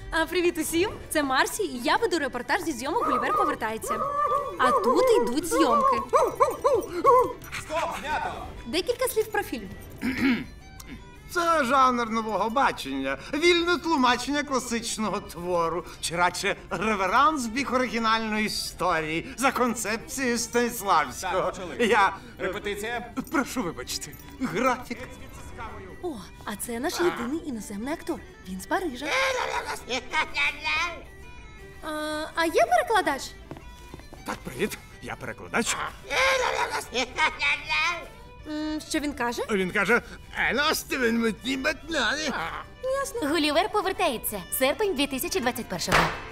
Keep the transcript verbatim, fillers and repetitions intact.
А, привіт усім! Це Марсі, і я веду репортаж зі зйомок «Гулівер повертається». А тут йдуть зйомки. Стоп, знято! Декілька слів про фільм. Це жанр нового бачення, вільне тлумачення класичного твору, чи радше реверанс в бік оригінальної історії за концепцією Станіславського. Так, почали. Я... Репетиція. Прошу вибачте, графік. О, а це наш єдиний іноземний актор. Він з Парижа. А, а є перекладач? Так, привіт, я перекладач. М, що він каже? Він каже, «Ено, Стивен, ми ті батнани». Ясно. Гулівер повертається. Серпень дві тисячі двадцять першого.